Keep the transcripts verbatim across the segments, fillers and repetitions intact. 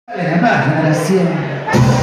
La nueva generación.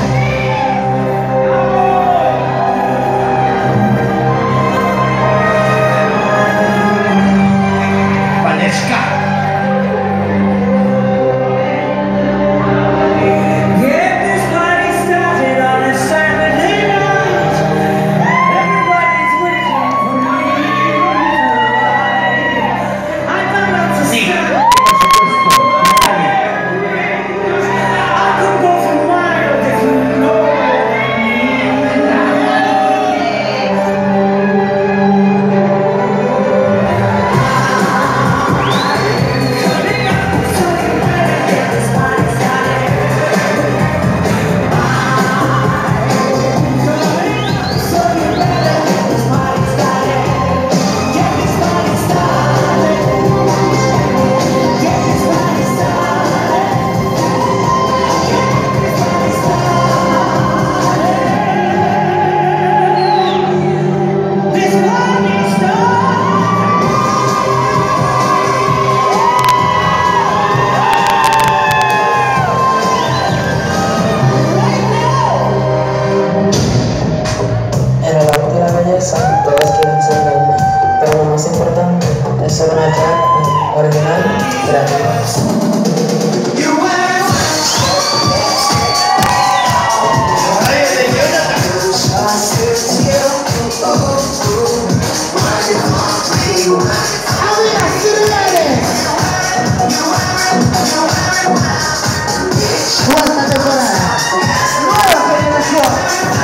Todos quieren ser reina, pero lo más importante es ser una track original gratis. Cuarta temporada, nueva generación.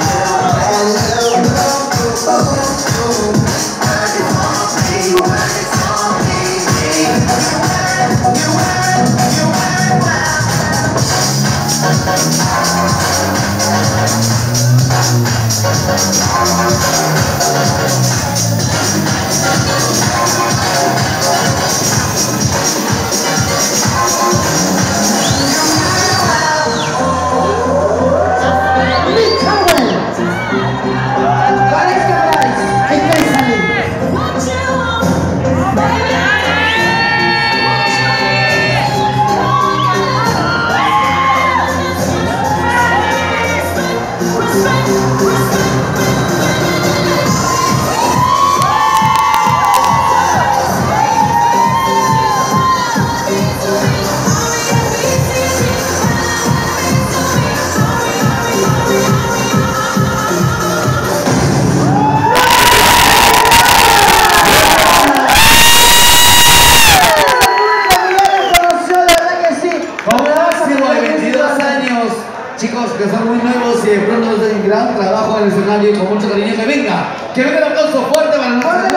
Chicos que son muy nuevos y de pronto hacen gran trabajo en el escenario y con mucho cariño. Que venga, que venga el aplauso fuerte para nosotros.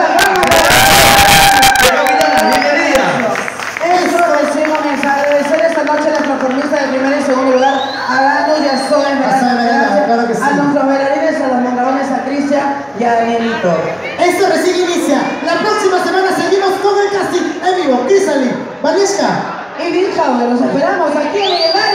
Eso decimos, agradecer esta noche a nuestro performista de primer y segundo lugar, a Danu y a Zoe Esmeralda, claro que sí. a nuestros bailarines, a los montarones, a Cristian y a Danielito. Esto recién inicia. La próxima semana seguimos con el casting en vivo. Crisalí, Valesca Y Bill Howard, los esperamos aquí en el